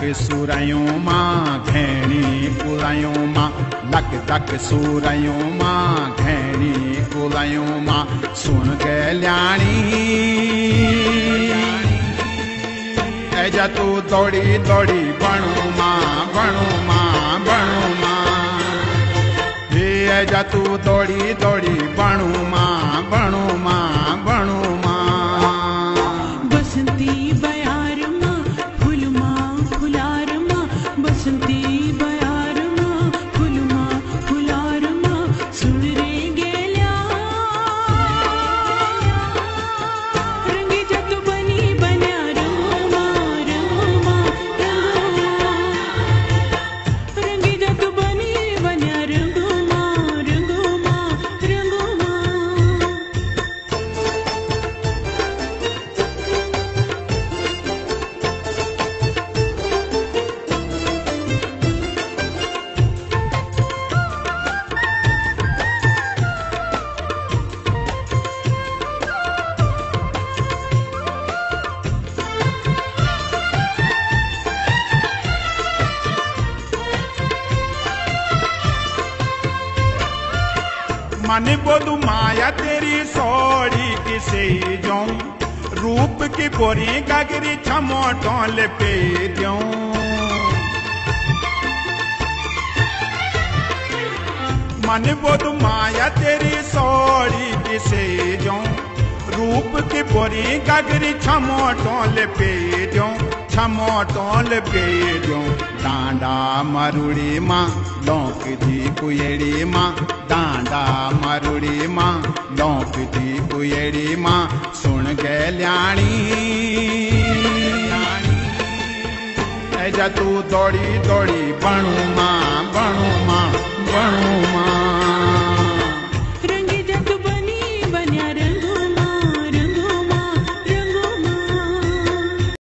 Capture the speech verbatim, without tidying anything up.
सूरयूं मां घेणी कुलयूं मां लक तक सूरयूं मां घेणी कुलयूं मां सुन गल्याणी ऐजा तू दौड़ी दौड़ी बणू मां बणू मां बणू मां हे ऐजा तू दौड़ी दौड़ी बणू मां बणू मां बणू मां बसंती बयार मां फूल मां फुलार मां बसंती बयार मां फूल मां फुलार मां सुन रे गेल्या रंगी जत बनी बन्या रंगो मां रंगो मां रंगी जत बनी बन्या रंगो मां रंगो मां रंगो मां मन बोलू माया तेरी सोड़ी किसे जाऊं रूप की बोरी गगरी छमो टोल पे जाऊं मन बोलू माया तेरी सोड़ी किसे जाऊं रूप की बोरी गगरी छमो टोल पे जाऊं छमो टोल पे जाऊं डांडा मरुड़ी मां लौक दी कुएड़ी मां डांडा मरुड़ी मां लौक दी कुएड़ी मां सुन गल्याणी ऐजा तू दौड़ी दौड़ी बणू मां